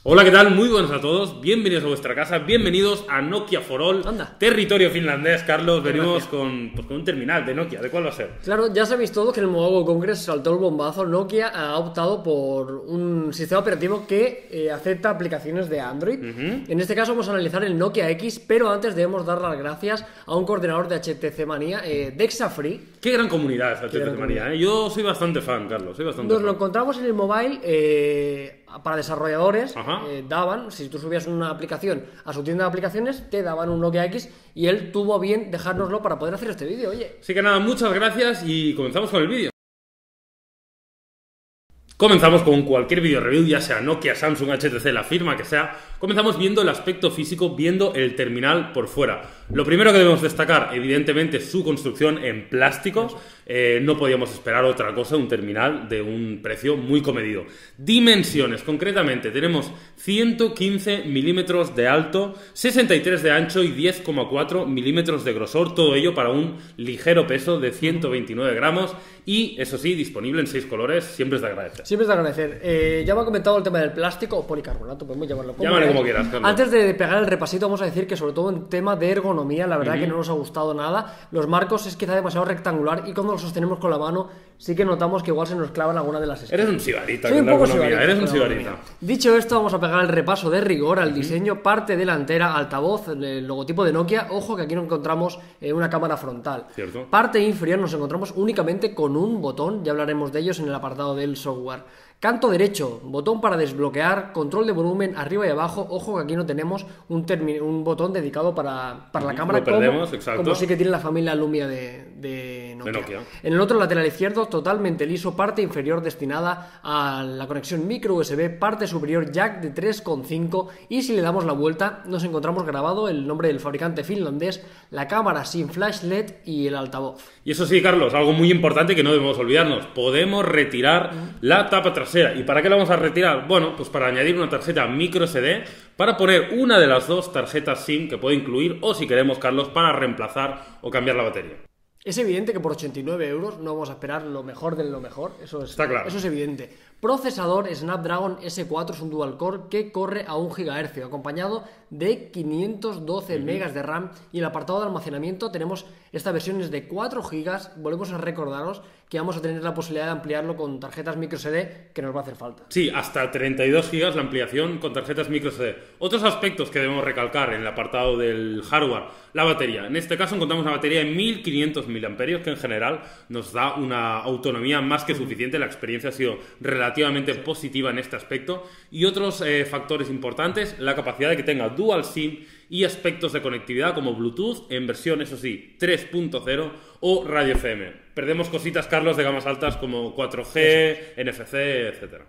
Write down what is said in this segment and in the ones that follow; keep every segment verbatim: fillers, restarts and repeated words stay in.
Hola, ¿qué tal? Muy buenos a todos, bienvenidos a vuestra casa, bienvenidos a Nokia for All, Anda. territorio finlandés. Carlos, venimos Gracias. con, pues, con un terminal de Nokia. ¿De cuál va a ser? Claro, ya sabéis todos que en el Mobile World Congress saltó el bombazo. Nokia ha optado por un sistema operativo que eh, acepta aplicaciones de Android. Uh-huh. En este caso vamos a analizar el Nokia X, pero antes debemos dar las gracias a un coordinador de H T C Manía, eh, Dexafree. Qué gran comunidad es H T C gran Manía, ¿eh? Yo soy bastante fan, Carlos, soy bastante Nos fan. lo encontramos en el mobile eh, para desarrolladores. Ajá. eh, daban, si tú subías una aplicación a su tienda de aplicaciones, te daban un Nokia X y él tuvo a bien dejárnoslo para poder hacer este vídeo. Oye, Así que nada, muchas gracias y comenzamos con el vídeo. Comenzamos con cualquier video review, ya sea Nokia, Samsung, H T C, la firma que sea. Comenzamos viendo el aspecto físico, viendo el terminal por fuera. Lo primero que debemos destacar, evidentemente, su construcción en plástico. Eh, no podíamos esperar otra cosa, un terminal de un precio muy comedido. Dimensiones, concretamente, tenemos ciento quince milímetros de alto, sesenta y tres de ancho y diez coma cuatro milímetros de grosor. Todo ello para un ligero peso de ciento veintinueve gramos. Y, eso sí, disponible en seis colores, siempre es de agradecer. siempre es de agradecer. Eh, ya me ha comentado el tema del plástico o policarbonato, podemos llamarlo como Llámale queráis. como quieras, Carlos. Antes de pegar el repasito, vamos a decir que sobre todo en tema de ergonomía, la verdad Uh-huh. que no nos ha gustado nada. Los marcos es quizá demasiado rectangular y cuando los sostenemos con la mano sí que notamos que igual se nos clavan alguna de las esquinas. Eres un sibarita Soy con un la poco ergonomía, sibarita eres con un la sibarita. ergonomía. Dicho esto, vamos a pegar el repaso de rigor al diseño. Parte delantera, altavoz, el logotipo de Nokia. Ojo que aquí no encontramos eh, una cámara frontal. Cierto. Parte inferior nos encontramos únicamente con un botón, ya hablaremos de ellos en el apartado del software. Canto derecho, botón para desbloquear, control de volumen arriba y abajo. Ojo que aquí no tenemos un, termi- un botón dedicado para, para la cámara, Lo perdemos, como, exacto. como sí que tiene la familia Lumia de, de Nokia. De Nokia. En el otro lateral izquierdo, totalmente liso, parte inferior destinada a la conexión micro U S B, parte superior jack de tres coma cinco, y si le damos la vuelta nos encontramos grabado el nombre del fabricante finlandés, la cámara sin flash L E D y el altavoz. Y eso sí, Carlos, algo muy importante que no debemos olvidarnos. Podemos retirar la tapa trasera. ¿Y para qué la vamos a retirar? Bueno, pues para añadir una tarjeta micro S D, para poner una de las dos tarjetas SIM que puede incluir, o si queremos, Carlos, para reemplazar o cambiar la batería. Es evidente que por ochenta y nueve euros no vamos a esperar lo mejor de lo mejor, eso es, Está claro. eso es evidente. Procesador Snapdragon S cuatro, es un dual core que corre a un gigahercio, acompañado de quinientos doce uh-huh. megas de RAM, y en el apartado de almacenamiento tenemos esta versión es de cuatro gigas. Volvemos a recordaros que vamos a tener la posibilidad de ampliarlo con tarjetas micro S D, que nos va a hacer falta. Sí, hasta treinta y dos gigas la ampliación con tarjetas micro S D. Otros aspectos que debemos recalcar en el apartado del hardware, la batería. En este caso encontramos una batería de mil quinientos miliamperios que en general nos da una autonomía más que suficiente. La experiencia ha sido relativamente sí. positiva en este aspecto. Y otros eh, factores importantes, la capacidad de que tenga dual SIM y aspectos de conectividad como Bluetooth en versión, eso sí, tres punto cero o radio F M. Perdemos cositas, Carlos, de gamas altas como cuatro G, N F C, etcétera.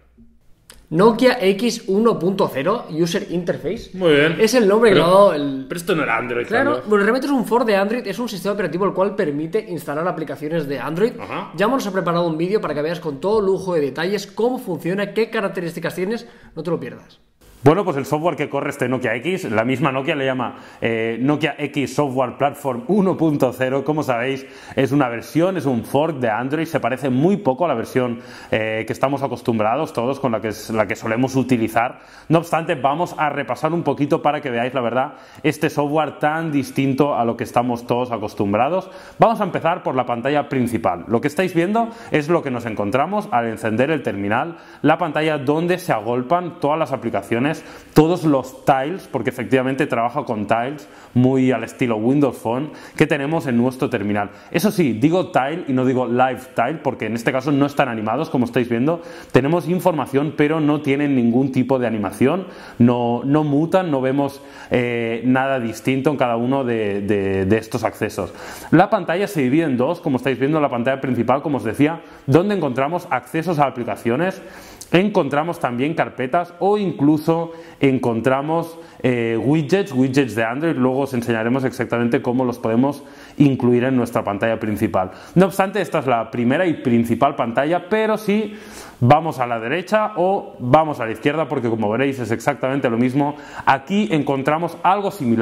Nokia X uno punto cero User Interface. Muy bien. Es el nombre pero, que le ha dado el... Pero esto no era Android, Claro, Carlos. bueno, realmente es un fork de Android, es un sistema operativo el cual permite instalar aplicaciones de Android. Ajá. Ya hemos preparado un vídeo para que veas con todo lujo de detalles cómo funciona, qué características tienes, no te lo pierdas. Bueno, pues el software que corre este Nokia X, la misma Nokia le llama eh, Nokia X Software Platform uno punto cero. Como sabéis, es una versión, es un fork de Android, se parece muy poco a la versión eh, que estamos acostumbrados todos, con la que, es, la que solemos utilizar. No obstante, vamos a repasar un poquito para que veáis, la verdad, este software tan distinto a lo que estamos todos acostumbrados. Vamos a empezar por la pantalla principal. Lo que estáis viendo es lo que nos encontramos al encender el terminal, la pantalla donde se agolpan todas las aplicaciones, todos los tiles, porque efectivamente trabaja con tiles muy al estilo Windows Phone que tenemos en nuestro terminal. Eso sí, digo tile y no digo live tile porque en este caso no están animados, como estáis viendo. Tenemos información pero no tienen ningún tipo de animación, no, no mutan, no vemos eh, nada distinto en cada uno de, de, de estos accesos. La pantalla se divide en dos, como estáis viendo, la pantalla principal, como os decía, donde encontramos accesos a aplicaciones. Encontramos también carpetas o incluso encontramos eh, widgets, widgets de Android. Luego os enseñaremos exactamente cómo los podemos incluir en nuestra pantalla principal. No obstante, esta es la primera y principal pantalla, pero si vamos a la derecha o vamos a la izquierda, porque como veréis es exactamente lo mismo, aquí encontramos algo similar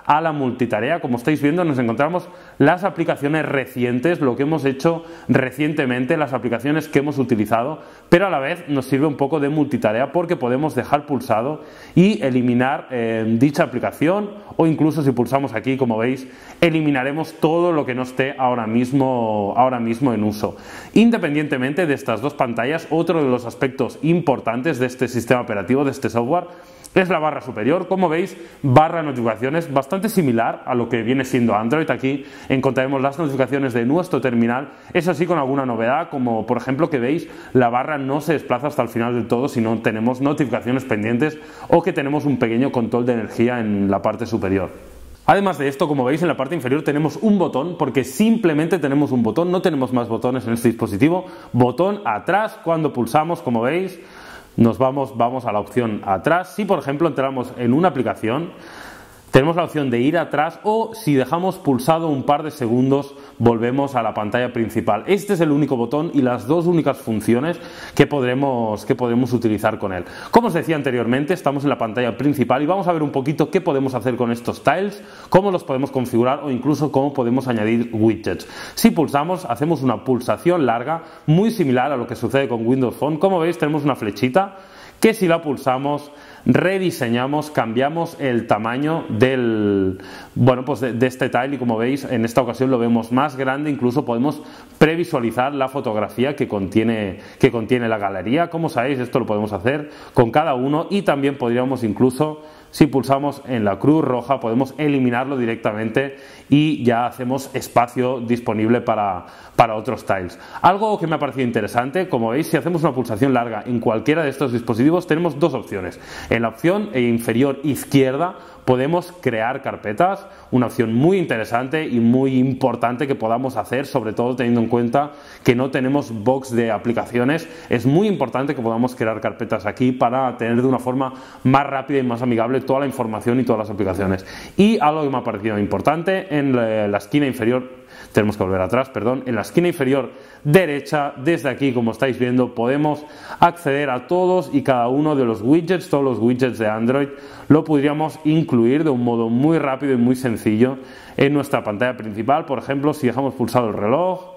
a la multitarea. Como estáis viendo, nos encontramos las aplicaciones recientes, lo que hemos hecho recientemente, las aplicaciones que hemos utilizado, pero a la vez nos sirve un poco de multitarea porque podemos dejar pulsado y eliminar eh, dicha aplicación, o incluso si pulsamos aquí, como veis, eliminaremos todo lo que no esté ahora mismo, ahora mismo en uso. Independientemente de estas dos pantallas, otro de los aspectos importantes de este sistema operativo, de este software, es la barra superior. Como veis, barra de notificaciones bastante similar a lo que viene siendo Android. Aquí encontraremos las notificaciones de nuestro terminal, eso sí, con alguna novedad, como por ejemplo que veis, la barra no se desplaza hasta el final del todo, sino tenemos notificaciones pendientes o que tenemos un pequeño control de energía en la parte superior. Además de esto, como veis, en la parte inferior tenemos un botón, porque simplemente tenemos un botón, no tenemos más botones en este dispositivo. Botón atrás, cuando pulsamos, como veis, nos vamos, vamos a la opción atrás. Si por ejemplo entramos en una aplicación, tenemos la opción de ir atrás, o si dejamos pulsado un par de segundos, volvemos a la pantalla principal. Este es el único botón y las dos únicas funciones que podremos, que podremos utilizar con él. Como os decía anteriormente, estamos en la pantalla principal y vamos a ver un poquito qué podemos hacer con estos tiles, cómo los podemos configurar o incluso cómo podemos añadir widgets. Si pulsamos, hacemos una pulsación larga, muy similar a lo que sucede con Windows Phone. Como veis, tenemos una flechita que si la pulsamos, rediseñamos, cambiamos el tamaño del, bueno, pues de, de este tile, y como veis, en esta ocasión lo vemos más grande. Incluso podemos previsualizar la fotografía que contiene, que contiene la galería. Como sabéis, esto lo podemos hacer con cada uno, y también podríamos incluso, si pulsamos en la cruz roja, podemos eliminarlo directamente y ya hacemos espacio disponible para, para otros tiles. Algo que me ha parecido interesante, como veis, si hacemos una pulsación larga en cualquiera de estos dispositivos, tenemos dos opciones. En la opción inferior izquierda podemos crear carpetas, una opción muy interesante y muy importante que podamos hacer, sobre todo teniendo en cuenta que no tenemos box de aplicaciones. Es muy importante que podamos crear carpetas aquí para tener de una forma más rápida y más amigable toda la información y todas las aplicaciones. Y algo que me ha parecido importante, en la esquina inferior, tenemos que volver atrás, perdón, en la esquina inferior derecha, desde aquí, como estáis viendo, podemos acceder a todos y cada uno de los widgets. Todos los widgets de Android lo podríamos incluir de un modo muy rápido y muy sencillo en nuestra pantalla principal. Por ejemplo, si dejamos pulsado el reloj,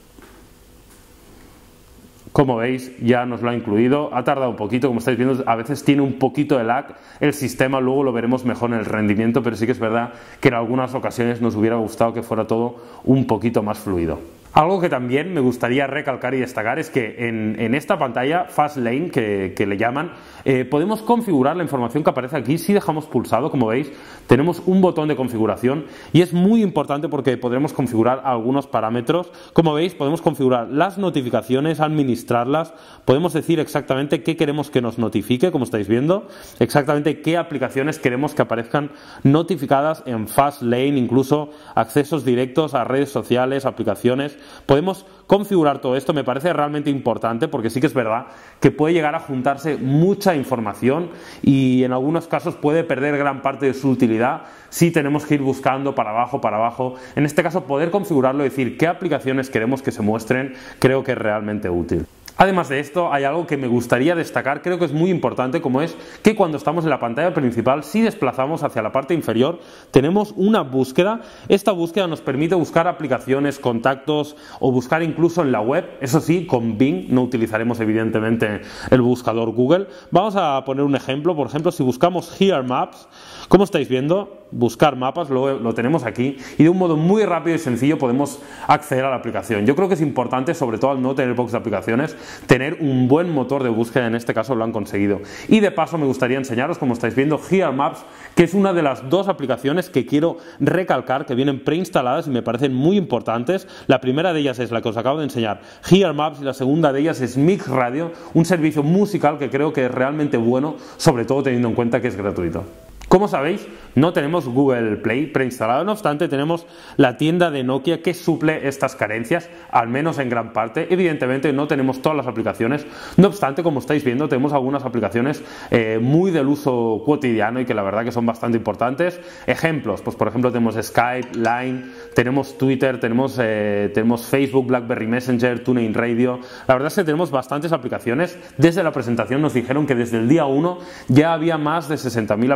como veis, ya nos lo ha incluido. Ha tardado un poquito, como estáis viendo, a veces tiene un poquito de lag el sistema, luego lo veremos mejor en el rendimiento, pero sí que es verdad que en algunas ocasiones nos hubiera gustado que fuera todo un poquito más fluido. Algo que también me gustaría recalcar y destacar es que en, en esta pantalla Fastlane, que, que le llaman, eh, podemos configurar la información que aparece aquí. Si dejamos pulsado, como veis, tenemos un botón de configuración, y es muy importante porque podremos configurar algunos parámetros. Como veis, podemos configurar las notificaciones, administrarlas, podemos decir exactamente qué queremos que nos notifique, como estáis viendo, exactamente qué aplicaciones queremos que aparezcan notificadas en Fastlane, incluso accesos directos a redes sociales, aplicaciones. Podemos configurar todo esto. Me parece realmente importante porque sí que es verdad que puede llegar a juntarse mucha información y en algunos casos puede perder gran parte de su utilidad si tenemos que ir buscando para abajo, para abajo. En este caso, poder configurarlo y decir qué aplicaciones queremos que se muestren, creo que es realmente útil. Además de esto, hay algo que me gustaría destacar, creo que es muy importante, como es que cuando estamos en la pantalla principal, si desplazamos hacia la parte inferior, tenemos una búsqueda. Esta búsqueda nos permite buscar aplicaciones, contactos o buscar incluso en la web. Eso sí, con Bing, no utilizaremos evidentemente el buscador Google. Vamos a poner un ejemplo. Por ejemplo, si buscamos Here Maps, como estáis viendo, buscar mapas, lo, lo tenemos aquí, y de un modo muy rápido y sencillo podemos acceder a la aplicación. Yo creo que es importante, sobre todo al no tener box de aplicaciones, tener un buen motor de búsqueda. En este caso lo han conseguido. Y de paso me gustaría enseñaros, como estáis viendo, Here Maps, que es una de las dos aplicaciones que quiero recalcar, que vienen preinstaladas y me parecen muy importantes. La primera de ellas es la que os acabo de enseñar, Here Maps, y la segunda de ellas es Mix Radio, un servicio musical que creo que es realmente bueno, sobre todo teniendo en cuenta que es gratuito. Como sabéis, no tenemos Google Play preinstalado, no obstante tenemos la tienda de Nokia que suple estas carencias, al menos en gran parte. Evidentemente no tenemos todas las aplicaciones, no obstante, como estáis viendo, tenemos algunas aplicaciones eh, muy del uso cotidiano y que la verdad que son bastante importantes. Ejemplos, pues por ejemplo tenemos Skype, Line, tenemos Twitter, tenemos, eh, tenemos Facebook, BlackBerry Messenger, TuneIn Radio. La verdad es que tenemos bastantes aplicaciones. Desde la presentación nos dijeron que desde el día uno ya había más de sesenta mil aplicaciones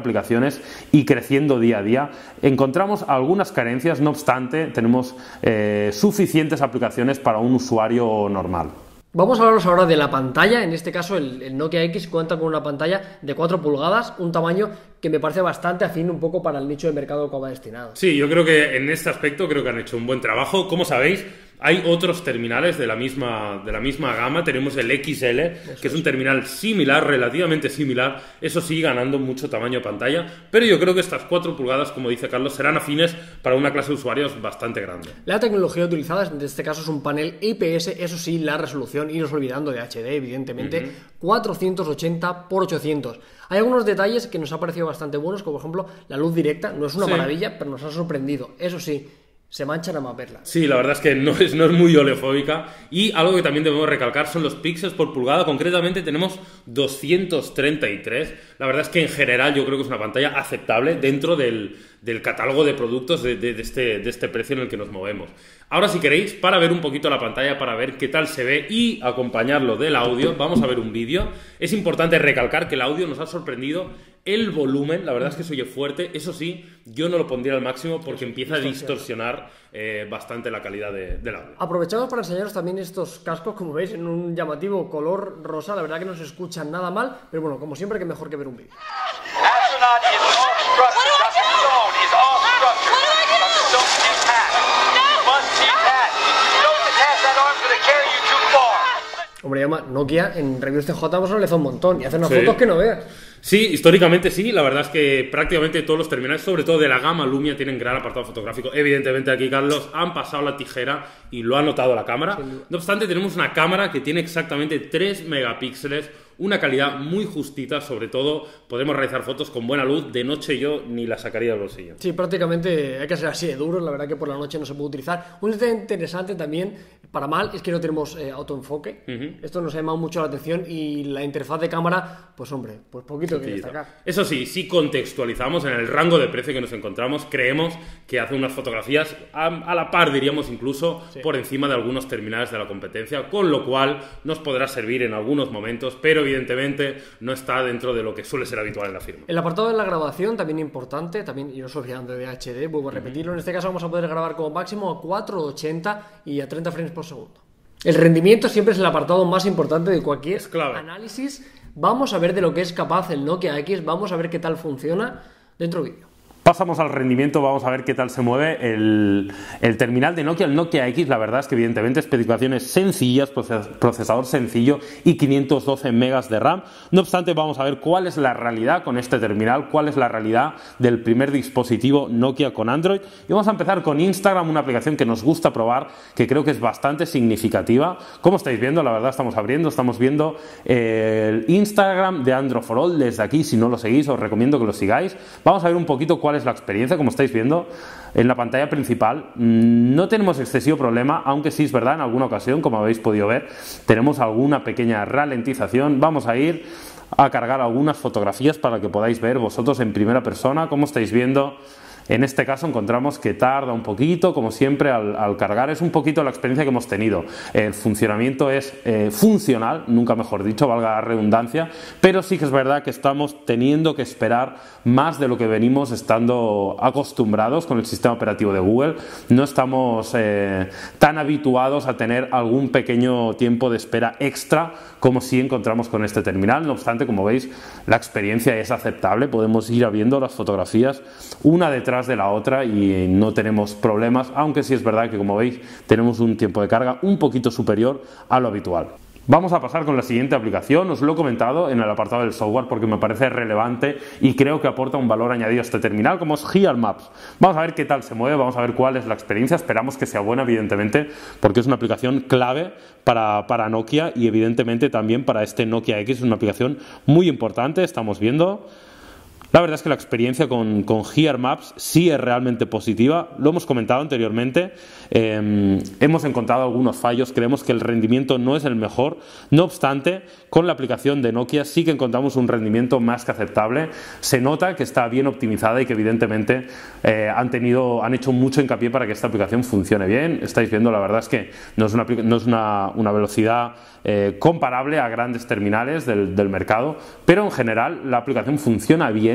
aplicaciones y creciendo día a día. Encontramos algunas carencias, no obstante, tenemos eh, suficientes aplicaciones para un usuario normal. Vamos a hablaros ahora de la pantalla. En este caso el, el Nokia X cuenta con una pantalla de cuatro pulgadas, un tamaño que me parece bastante afín un poco para el nicho de mercado que va destinado. Sí, yo creo que en este aspecto creo que han hecho un buen trabajo. Como sabéis, hay otros terminales de la misma, de la misma gama. Tenemos el X L, eso que es un terminal similar, relativamente similar, eso sí, ganando mucho tamaño de pantalla, pero yo creo que estas cuatro pulgadas, como dice Carlos, serán afines para una clase de usuarios bastante grande. La tecnología utilizada en este caso es un panel I P S, eso sí, la resolución, y nos olvidando de H D, evidentemente, uh-huh. cuatrocientos ochenta por ochocientos. Hay algunos detalles que nos han parecido bastante buenos, como por ejemplo la luz directa, no es una sí. maravilla, pero nos ha sorprendido, eso sí. Se manchan a más verla. Sí, la verdad es que no es, no es muy oleofóbica. Y algo que también debemos recalcar son los píxeles por pulgada. Concretamente tenemos doscientos treinta y tres. La verdad es que en general yo creo que es una pantalla aceptable dentro del, del catálogo de productos de, de, de, este, de este precio en el que nos movemos. Ahora, si queréis, para ver un poquito la pantalla, para ver qué tal se ve y acompañarlo del audio, vamos a ver un vídeo. Es importante recalcar que el audio nos ha sorprendido. El volumen, la verdad es que se oye fuerte. Eso sí, yo no lo pondría al máximo porque empieza a distorsionar eh, bastante la calidad de, del audio. Aprovechamos para enseñaros también estos cascos, como veis, en un llamativo color rosa. La verdad que no se escuchan nada mal, pero bueno, como siempre, que mejor que ver un vídeo. Hombre, llama Nokia en Reviews C J nos le un montón y hace unas sí. fotos que no veas. Sí, históricamente sí, la verdad es que prácticamente todos los terminales, sobre todo de la gama Lumia, tienen gran apartado fotográfico. Evidentemente aquí, Carlos, han pasado la tijera y lo ha notado la cámara. Sí. No obstante, tenemos una cámara que tiene exactamente tres megapíxeles, una calidad muy justita, sobre todo podemos realizar fotos con buena luz. De noche yo ni la sacaría del bolsillo. Sí, prácticamente hay que ser así de duro, la verdad que por la noche no se puede utilizar. Un detalle interesante también, para mal, es que no tenemos eh, autoenfoque. Uh-huh. Esto nos ha llamado mucho la atención y la interfaz de cámara, pues hombre, pues poquito que destacar. Eso sí, si contextualizamos en el rango de precio que nos encontramos, creemos que hace unas fotografías a, a la par, diríamos incluso, sí. por encima de algunos terminales de la competencia, con lo cual nos podrá servir en algunos momentos, pero evidentemente no está dentro de lo que suele ser habitual en la firma. El apartado de la grabación también importante, también, y no estoy olvidando de H D, vuelvo a repetirlo, uh-huh. en este caso vamos a poder grabar como máximo a cuatro ochenta y a treinta frames por segundo. El rendimiento siempre es el apartado más importante de cualquier análisis. Vamos a ver de lo que es capaz el Nokia X, vamos a ver qué tal funciona dentro del vídeo. Pasamos al rendimiento, vamos a ver qué tal se mueve el, el terminal de Nokia, el Nokia X. La verdad es que evidentemente especificaciones sencillas, procesador sencillo y quinientos doce megas de RAM. No obstante, vamos a ver cuál es la realidad con este terminal, cuál es la realidad del primer dispositivo Nokia con Android. Y vamos a empezar con Instagram, una aplicación que nos gusta probar, que creo que es bastante significativa. Como estáis viendo, la verdad estamos abriendo, estamos viendo el Instagram de Android for All. Desde aquí, si no lo seguís, os recomiendo que lo sigáis. Vamos a ver un poquito cuál es la experiencia. Como estáis viendo en la pantalla principal, no tenemos excesivo problema, aunque sí es verdad, en alguna ocasión, como habéis podido ver, tenemos alguna pequeña ralentización. Vamos a ir a cargar algunas fotografías para que podáis ver vosotros en primera persona. Como estáis viendo, en este caso encontramos que tarda un poquito, como siempre, al, al cargar. Es un poquito la experiencia que hemos tenido. El funcionamiento es eh, funcional, nunca mejor dicho, valga la redundancia, pero sí que es verdad que estamos teniendo que esperar más de lo que venimos estando acostumbrados con el sistema operativo de Google. No estamos eh, tan habituados a tener algún pequeño tiempo de espera extra como si encontramos con este terminal. No obstante, como veis, la experiencia es aceptable. Podemos ir viendo las fotografías una detrás de la otra y no tenemos problemas, aunque sí es verdad que, como veis, tenemos un tiempo de carga un poquito superior a lo habitual. Vamos a pasar con la siguiente aplicación. Os lo he comentado en el apartado del software porque me parece relevante y creo que aporta un valor añadido a este terminal, como es Gear Maps. Vamos a ver qué tal se mueve, vamos a ver cuál es la experiencia. Esperamos que sea buena, evidentemente, porque es una aplicación clave para, para Nokia y evidentemente también para este Nokia X. Es una aplicación muy importante. Estamos viendo... La verdad es que la experiencia con, con Gear Maps sí es realmente positiva. Lo hemos comentado anteriormente. Eh, hemos encontrado algunos fallos. Creemos que el rendimiento no es el mejor. No obstante, con la aplicación de Nokia sí que encontramos un rendimiento más que aceptable. Se nota que está bien optimizada y que evidentemente eh, han, tenido, han hecho mucho hincapié para que esta aplicación funcione bien. Estáis viendo, la verdad es que no es una, no es una, una velocidad eh, comparable a grandes terminales del, del mercado, pero en general la aplicación funciona bien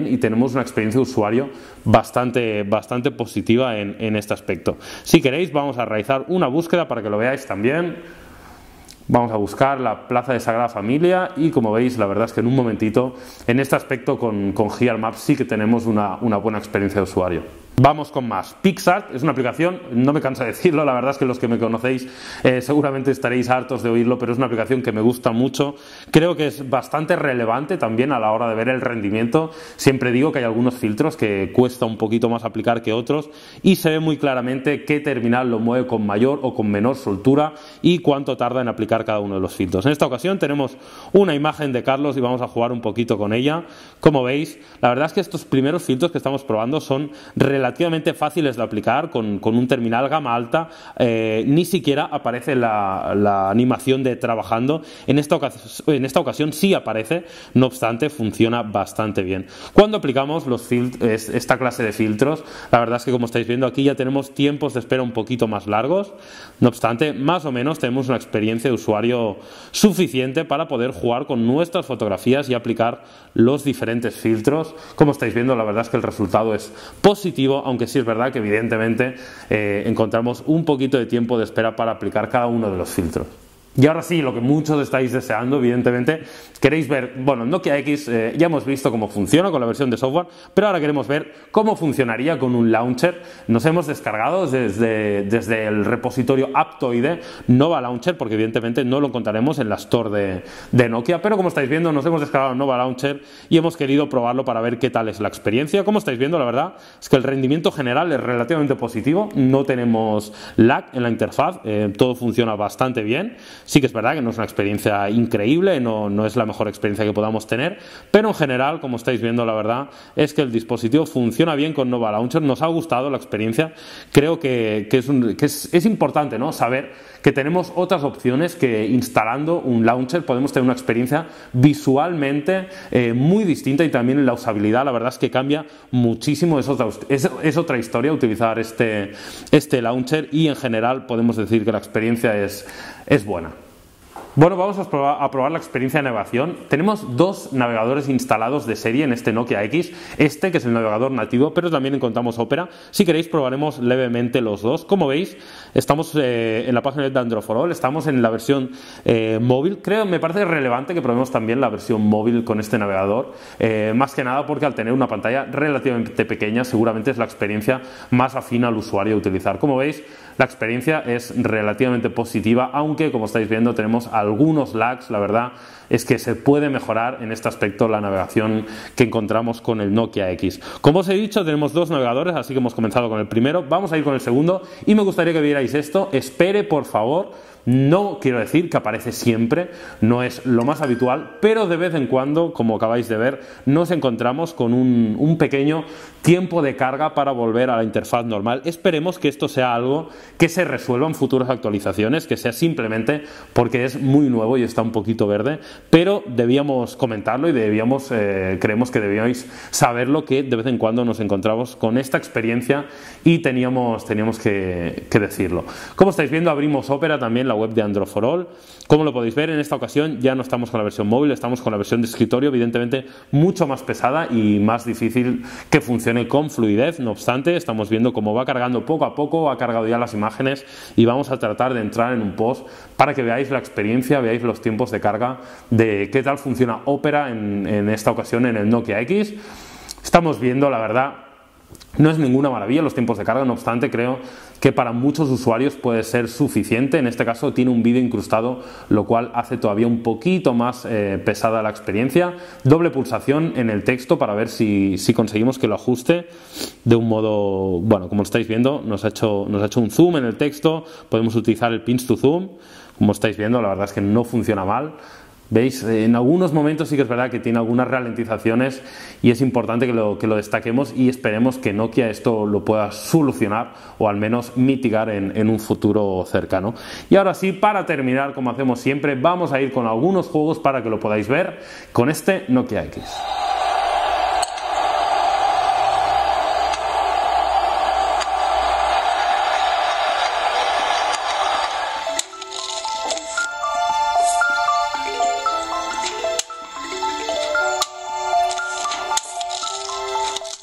bien y tenemos una experiencia de usuario bastante, bastante positiva en, en este aspecto. Si queréis, vamos a realizar una búsqueda para que lo veáis también. Vamos a buscar la Plaza de Sagrada Familia y, como veis, la verdad es que en un momentito, en este aspecto con, con Gear Maps sí que tenemos una, una buena experiencia de usuario. Vamos con más. PixArt es una aplicación, no me canso de decirlo, la verdad es que los que me conocéis eh, seguramente estaréis hartos de oírlo, pero es una aplicación que me gusta mucho. Creo que es bastante relevante también a la hora de ver el rendimiento. Siempre digo que hay algunos filtros que cuesta un poquito más aplicar que otros y se ve muy claramente qué terminal lo mueve con mayor o con menor soltura y cuánto tarda en aplicar cada uno de los filtros. En esta ocasión tenemos una imagen de Carlos y vamos a jugar un poquito con ella. Como veis, la verdad es que estos primeros filtros que estamos probando son relativamente relativamente fáciles de aplicar con, con un terminal gama alta. Eh, ni siquiera aparece la, la animación de trabajando. En esta, ocasión, en esta ocasión sí aparece, no obstante funciona bastante bien. Cuando aplicamos los esta clase de filtros, la verdad es que, como estáis viendo aquí, ya tenemos tiempos de espera un poquito más largos. No obstante, más o menos tenemos una experiencia de usuario suficiente para poder jugar con nuestras fotografías y aplicar los diferentes filtros. Como estáis viendo, la verdad es que el resultado es positivo, aunque sí es verdad que evidentemente eh, encontramos un poquito de tiempo de espera para aplicar cada uno de los filtros. Y ahora sí, lo que muchos estáis deseando, evidentemente, queréis ver, bueno, Nokia X eh, ya hemos visto cómo funciona con la versión de software, pero ahora queremos ver cómo funcionaría con un launcher. Nos hemos descargado desde, desde el repositorio Aptoide Nova Launcher, porque evidentemente no lo encontraremos en la store de, de Nokia, pero como estáis viendo, nos hemos descargado Nova Launcher y hemos querido probarlo para ver qué tal es la experiencia. Como estáis viendo, la verdad es que el rendimiento general es relativamente positivo, no tenemos lag en la interfaz, eh, todo funciona bastante bien. Sí que es verdad que no es una experiencia increíble, no, no es la mejor experiencia que podamos tener, pero en general, como estáis viendo, la verdad es que el dispositivo funciona bien con Nova Launcher. Nos ha gustado la experiencia. Creo que, que, es, un, que es, es importante, ¿no?, saber que tenemos otras opciones, que instalando un launcher podemos tener una experiencia visualmente eh, muy distinta, y también en la usabilidad la verdad es que cambia muchísimo. Es otra, es, es otra historia utilizar este, este launcher, y en general podemos decir que la experiencia es, es buena. Bueno, vamos a probar, a probar la experiencia de navegación. Tenemos dos navegadores instalados de serie en este Nokia X. Este, que es el navegador nativo, pero también encontramos Opera. Si queréis, probaremos levemente los dos. Como veis, estamos eh, en la página de Android for All. Estamos en la versión eh, móvil. Creo, me parece relevante que probemos también la versión móvil con este navegador. Eh, más que nada porque al tener una pantalla relativamente pequeña, seguramente es la experiencia más afín al usuario a utilizar. Como veis, la experiencia es relativamente positiva, aunque, como estáis viendo, tenemos algunos lags. La verdad es que se puede mejorar en este aspecto la navegación que encontramos con el Nokia X. Como os he dicho, tenemos dos navegadores, así que hemos comenzado con el primero. Vamos a ir con el segundo y me gustaría que vierais esto. Espere, por favor. No quiero decir que aparece siempre, no es lo más habitual, pero de vez en cuando, como acabáis de ver, nos encontramos con un, un pequeño tiempo de carga para volver a la interfaz normal. Esperemos que esto sea algo que se resuelva en futuras actualizaciones, que sea simplemente porque es muy nuevo y está un poquito verde, pero debíamos comentarlo y debíamos, eh, creemos que debíais saberlo, que de vez en cuando nos encontramos con esta experiencia y teníamos, teníamos que, que decirlo. Como estáis viendo, abrimos Opera, también la web de Android for All. Como lo podéis ver, en esta ocasión ya no estamos con la versión móvil, estamos con la versión de escritorio, evidentemente mucho más pesada y más difícil que funcione con fluidez. No obstante, estamos viendo cómo va cargando poco a poco, ha cargado ya las imágenes, y vamos a tratar de entrar en un post para que veáis la experiencia, veáis los tiempos de carga de qué tal funciona Opera en, en esta ocasión en el Nokia X. Estamos viendo, la verdad, no es ninguna maravilla los tiempos de carga, no obstante creo que para muchos usuarios puede ser suficiente. En este caso tiene un vídeo incrustado, lo cual hace todavía un poquito más eh, pesada la experiencia. Doble pulsación en el texto para ver si, si conseguimos que lo ajuste de un modo, bueno, como estáis viendo, nos ha hecho, nos ha hecho un zoom en el texto. Podemos utilizar el pinch to zoom, como estáis viendo, la verdad es que no funciona mal. ¿Veis? En algunos momentos sí que es verdad que tiene algunas ralentizaciones, y es importante que lo, que lo destaquemos, y esperemos que Nokia esto lo pueda solucionar o al menos mitigar en, en un futuro cercano. Y ahora sí, para terminar, como hacemos siempre, vamos a ir con algunos juegos para que lo podáis ver con este Nokia X.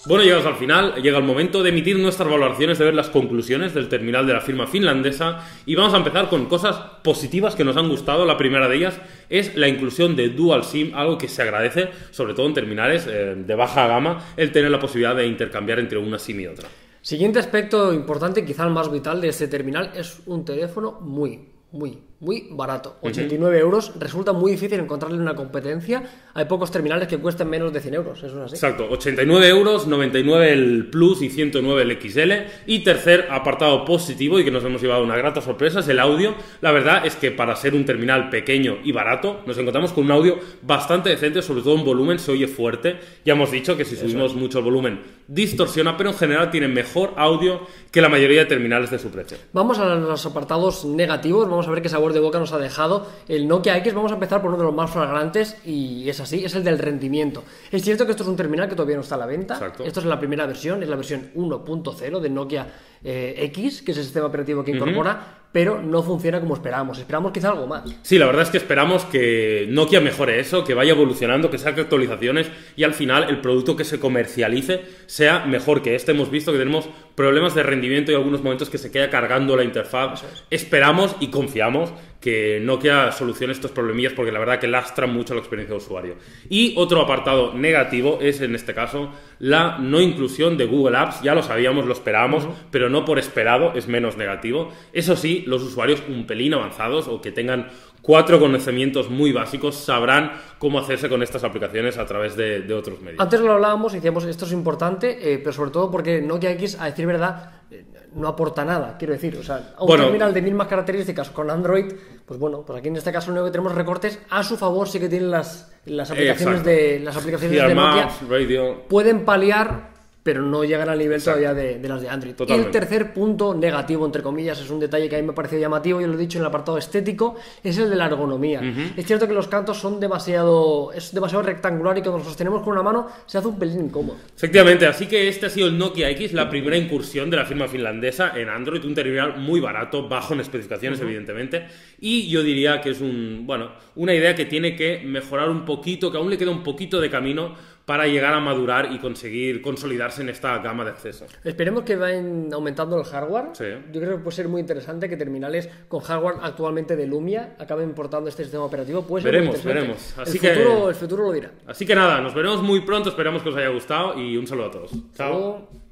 Bueno, llegados al final, llega el momento de emitir nuestras valoraciones, de ver las conclusiones del terminal de la firma finlandesa y vamos a empezar con cosas positivas que nos han gustado. La primera de ellas es la inclusión de Dual SIM, algo que se agradece, sobre todo en terminales eh, de baja gama, el tener la posibilidad de intercambiar entre una SIM y otra. Siguiente aspecto importante, quizá el más vital de este terminal, es un teléfono muy, muy, muy barato. ochenta y nueve euros, resulta muy difícil encontrarle una competencia. Hay pocos terminales que cuesten menos de cien euros, eso es así. Exacto, ochenta y nueve euros, noventa y nueve el Plus y ciento nueve el X L. Y tercer apartado positivo y que nos hemos llevado una grata sorpresa es el audio. La verdad es que para ser un terminal pequeño y barato nos encontramos con un audio bastante decente, sobre todo en volumen se oye fuerte. Ya hemos dicho que si subimos Eso. mucho el volumen distorsiona, pero en general tiene mejor audio que la mayoría de terminales de su precio. Vamos a los apartados negativos, vamos a ver qué sabor de boca nos ha dejado el Nokia X. Vamos a empezar por uno de los más flagrantes y es así, es el del rendimiento. Es cierto que esto es un terminal que todavía no está a la venta. Exacto. Esto es la primera versión, es la versión uno punto cero de Nokia eh, X, que es el sistema operativo que incorpora, uh-huh. pero no funciona como esperábamos. Esperamos quizá algo más. Sí, la verdad es que esperamos que Nokia mejore eso, que vaya evolucionando, que saque actualizaciones y al final el producto que se comercialice sea mejor que este. Hemos visto que tenemos problemas de rendimiento y algunos momentos que se queda cargando la interfaz. Es. Esperamos y confiamos que Nokia solucione estos problemillas porque la verdad que lastran mucho la experiencia de usuario. Y otro apartado negativo es en este caso la no inclusión de Google Apps. Ya lo sabíamos, lo esperábamos, uh-huh. pero no por esperado, es menos negativo. Eso sí, los usuarios un pelín avanzados o que tengan cuatro conocimientos muy básicos sabrán cómo hacerse con estas aplicaciones a través de, de otros medios. Antes lo hablábamos y decíamos esto es importante, eh, pero sobre todo porque Nokia X, a decir verdad, eh, no aporta nada, quiero decir. O sea, a un bueno, terminal de mismas características con Android, pues bueno, pues aquí en este caso lo único que tenemos recortes a su favor, sí que tienen las, las aplicaciones Exacto. de las aplicaciones Gear de Nokia. Maps, Radio. Pueden paliar, pero no llegan al nivel Exacto. todavía de, de las de Android. Totalmente. Y el tercer punto negativo, entre comillas, es un detalle que a mí me pareció llamativo, yo lo he dicho en el apartado estético, es el de la ergonomía. Uh-huh. Es cierto que los cantos son demasiado, es demasiado rectangular y cuando los sostenemos con una mano se hace un pelín incómodo. Efectivamente, así que este ha sido el Nokia X, la primera incursión de la firma finlandesa en Android, un terminal muy barato, bajo en especificaciones, uh-huh. evidentemente, y yo diría que es un, bueno, una idea que tiene que mejorar un poquito, que aún le queda un poquito de camino para llegar a madurar y conseguir consolidarse en esta gama de acceso. Esperemos que vayan aumentando el hardware. Sí. Yo creo que puede ser muy interesante que terminales con hardware actualmente de Lumia acaben importando este sistema operativo. Puede ser veremos, muy veremos. Así el, que, futuro, el futuro lo dirá. Así que nada, nos veremos muy pronto, esperamos que os haya gustado y un saludo a todos. Chao. Chao.